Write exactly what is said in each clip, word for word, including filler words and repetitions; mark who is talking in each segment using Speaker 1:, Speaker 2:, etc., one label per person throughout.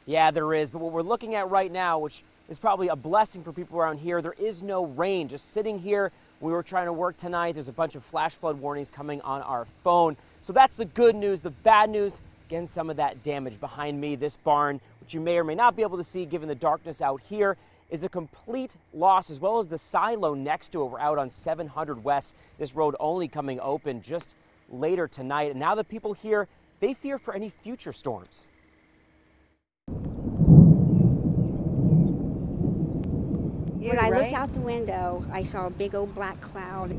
Speaker 1: Yeah, there is, but what we're looking at right now, which is probably a blessing for people around here, there is no rain. Just sitting here, we were trying to work tonight. There's a bunch of flash flood warnings coming on our phone. So that's the good news. The bad news, again, some of that damage behind me. This barn, which you may or may not be able to see given the darkness out here, is a complete loss, as well as the silo next to it. We're out on seven hundred West. This road only coming open just later tonight. And now the people here, they fear for any future storms.
Speaker 2: When I looked out the window, I saw a big old black cloud.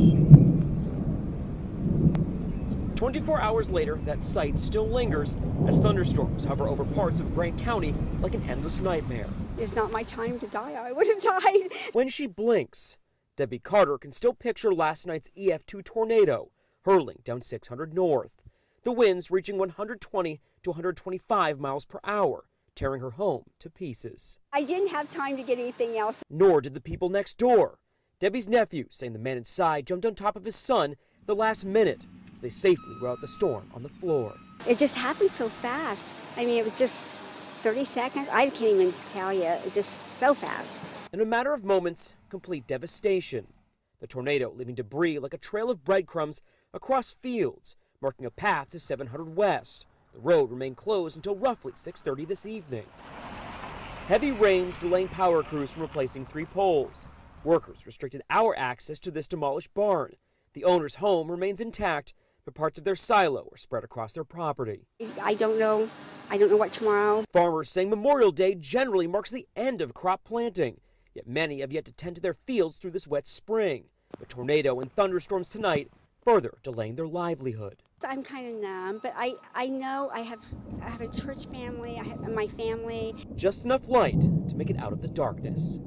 Speaker 1: twenty-four hours later, that sight still lingers as thunderstorms hover over parts of Grant County like an endless nightmare.
Speaker 2: It's not my time to die. I would have died.
Speaker 1: When she blinks, Debbie Carter can still picture last night's E F two tornado hurling down six hundred north. The winds reaching one hundred twenty to one hundred twenty-five miles per hour, tearing her home to pieces.
Speaker 2: I didn't have time to get anything else.
Speaker 1: Nor did the people next door. Debbie's nephew saying the man inside jumped on top of his son at the last minute as they safely were out the storm on the floor.
Speaker 2: It just happened so fast. I mean, it was just thirty seconds. I can't even tell you. It just so fast.
Speaker 1: In a matter of moments, complete devastation. The tornado leaving debris like a trail of breadcrumbs across fields, marking a path to seven hundred West. The road remained closed until roughly six thirty this evening. Heavy rains delaying power crews from replacing three poles. Workers restricted our access to this demolished barn. The owner's home remains intact, but parts of their silo are spread across their property.
Speaker 2: I don't know. I don't know what tomorrow.
Speaker 1: Farmers saying Memorial Day generally marks the end of crop planting, yet many have yet to tend to their fields through this wet spring. The tornado and thunderstorms tonight further delaying their livelihood.
Speaker 2: I'm kind of numb, but I, I know I have I have a church family, I have my family.
Speaker 1: Just enough light to make it out of the darkness.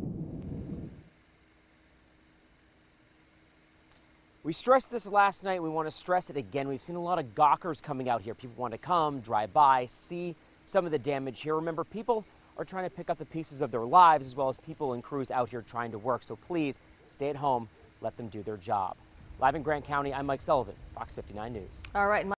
Speaker 1: We stressed this last night. We want to stress it again. We've seen a lot of gawkers coming out here. People want to come, drive by, see some of the damage here. Remember, people are trying to pick up the pieces of their lives, as well as people and crews out here trying to work. So please stay at home. Let them do their job. Live in Grant County, I'm Mike Sullivan, Fox fifty-nine News.
Speaker 3: All right, Mike.